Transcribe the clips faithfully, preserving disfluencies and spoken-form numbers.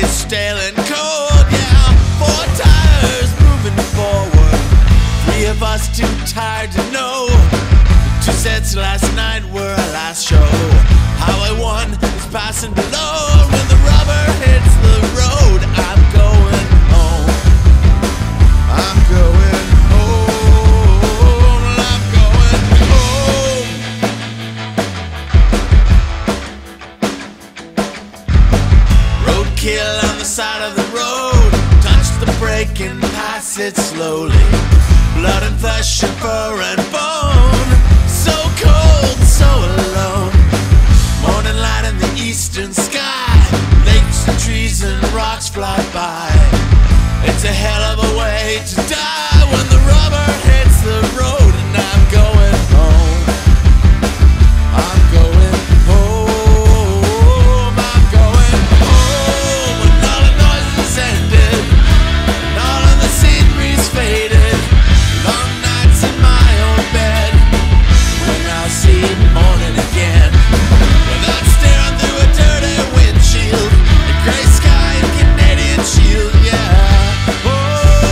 is stale and cold, yeah. Four tires moving forward, three of us too tired to know. Two sets last night were our last show. Highway one is passing below. When the rubber hits the road, I'm going home. I'm going home. I'm going home. Roadkill on the side of the road. Touch the brake and pass it slowly. Blood and flesh and fur and bone. So cold, so alone. Morning light in the eastern sky. Lakes and trees and rocks fly by. It's a hell of a way to die when the rubber hits the road. And I'm going home. I'm going home. I'm going home. When all the noises ended and all of the scenery's faded. Long nights in my own bed. When I'll see morning again, without staring through a dirty windshield, a gray sky and Canadian shield, yeah. Oh,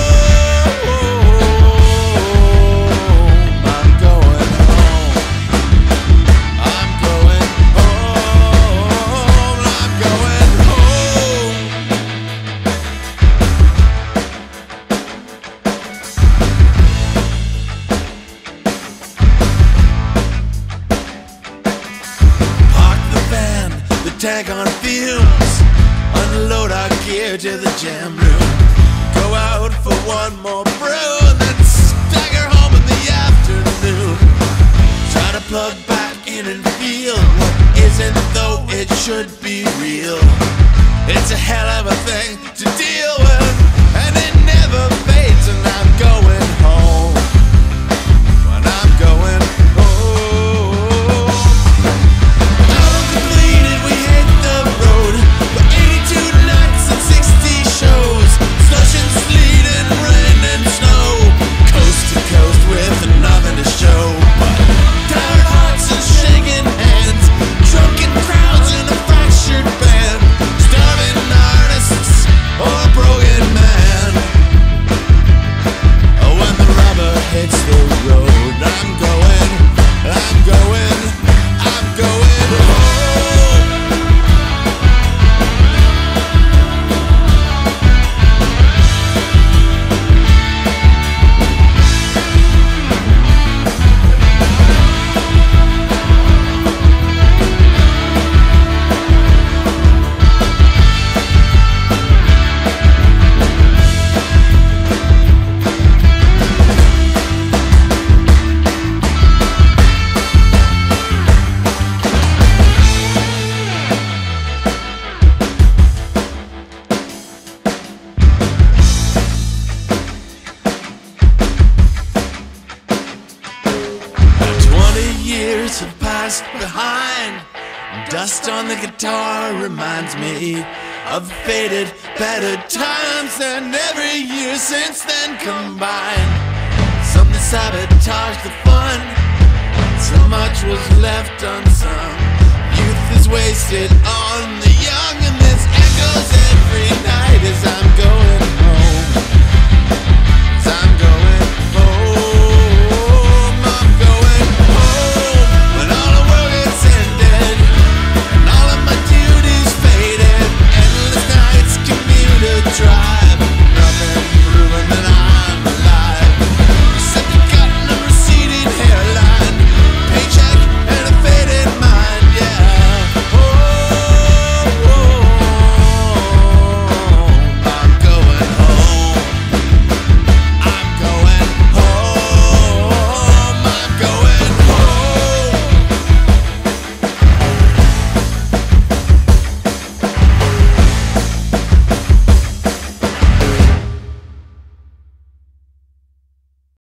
I'm going home. I'm going home. I'm going home. Park the van, the tank on fumes. Unload our gear to the jam room. Go out for one more brew and then stagger home in the afternoon. Try to plug back in and feel what isn't though it should be real. It's a hell of a thing to deal with, and it never fades. And I'm going home. When I'm going home. Album completed, we hit the road. For eighty-two nights and sixty shows. Slush and sleet and rain and snow. Coast to coast with nothing to show but tired hearts and shaking hands. Drunken crowds in a fractured band. Starving artists or a broken man. Oh, when the rubber hits the road, I'm going, I'm going, I'm going home. Twenty years have passed behind. Dust on the guitar reminds me of faded, better times. And every year since then combined, something sabotaged the fun. So much was left unsung. Youth is wasted on the